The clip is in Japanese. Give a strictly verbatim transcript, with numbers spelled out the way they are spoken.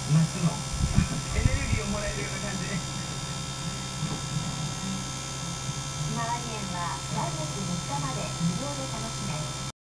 夏のエネルギーをもらえるような感じ。 ひまわり園は来月みっかまで無料で楽しめ